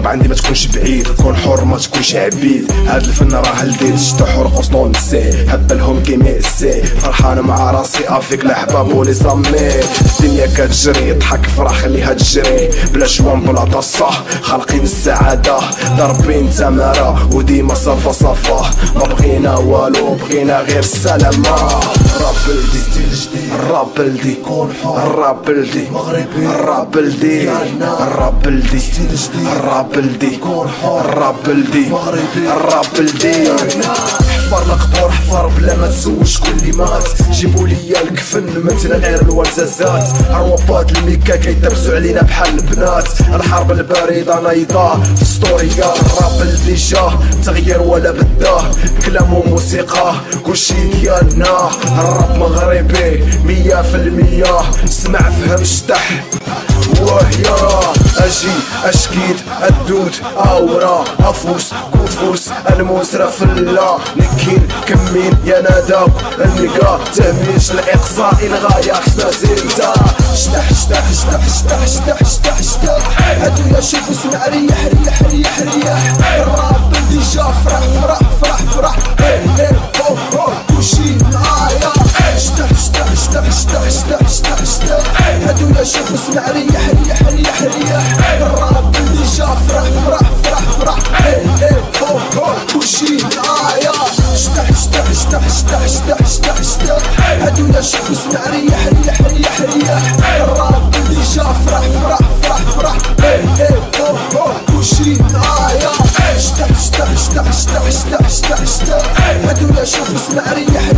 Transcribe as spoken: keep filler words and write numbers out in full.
قرب عندي ما تكونش بعيد، كون حر ما تكونش عبيد. هاد الفن راه لديت شتو حرق وصنون نسي هبا لهم كيمي السي، فرحان مع راسي افيك الاحباب ولي صمي. الدنيا كتجري ضحك فرح خليها تجري بلا شوان بلا طصه، خالقين السعاده ضاربين تماره وديما صفا صفا. ما بغينا والو بغينا غير السلامه. الراب بلدي ستيل جديد، الراب بلدي كون حر، الراب بلدي مغربي، الراب بلدي الراب بلدي ستيل جديد، الراب بلدي كون حر، الراب بلدي مغربي، الراب بلدي. حفر القبور حفر بلا ما تسوش كل مات، جيبوا ليا الكفن مثل غير الورزازات. الروابات الميكا كيدرسوا علينا بحال البنات، الحرب البارده نايضه في ستوريا. الراب بلدي جا تغيير ولا بداه، كلام وموسيقى كلشي ديالنا. الراب مغربي مية في المية، سمع فهم شطح وهي. اجي اشكيد الدود اورا افوس كفوس المسرة فلا نكين كمين يا ناداك النقا تهميش الاقصاء الغاية خصنا زينتا. شطح شطح شطح شطح شطح شطح شطح هادو يا شوف اسمع ريح ريح ريح ريح. الراب بلدي جا فرح فرح فرح فرح هي هي هو هو كلشي معايا. شطح شطح شطح شطح شطح شطح شطح هادو يا شوف اسمع ريح ريح ريح ريح. الراب بلدي جا فرح فرح فرح فرح هي هي هو هو كلشي معايا. شطح شطح شطح شطح شطح شطح شطح هادو يا شوف اسمع ريح ريح ريح ريح. الراب بلدي جا فرح فرح فرح فرح هي هي هو هو كلشي معايا. شطح شطح شطح شطح شطح شطح شطح هادو يا شوف اسمع ريح